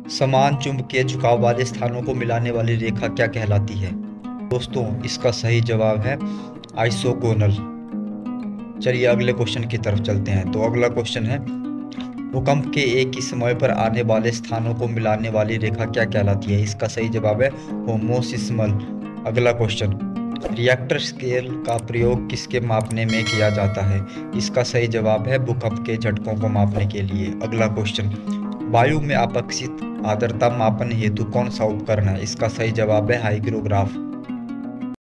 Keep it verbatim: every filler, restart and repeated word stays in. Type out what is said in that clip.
समान चुंबकीय झुकाव वाले स्थानों को मिलाने वाली रेखा क्या कहलाती है? दोस्तों, इसका सही जवाब है आइसोगोनल। चलिए अगले क्वेश्चन की तरफ चलते हैं। तो अगला क्वेश्चन है, भूकंप के एक ही समय पर आने वाले स्थानों को मिलाने वाली रेखा क्या कहलाती है? इसका सही जवाब है होमोसिस्मल। अगला क्वेश्चन, रिएक्टर स्केल का प्रयोग किसके मापने में किया जाता है? इसका सही जवाब है भूकंप के झटकों को मापने के लिए। अगला क्वेश्चन, वायु में अपेक्षित आर्द्रता मापन हेतु कौन सा उपकरण है? इसका सही जवाब है हाइग्रोग्राफ।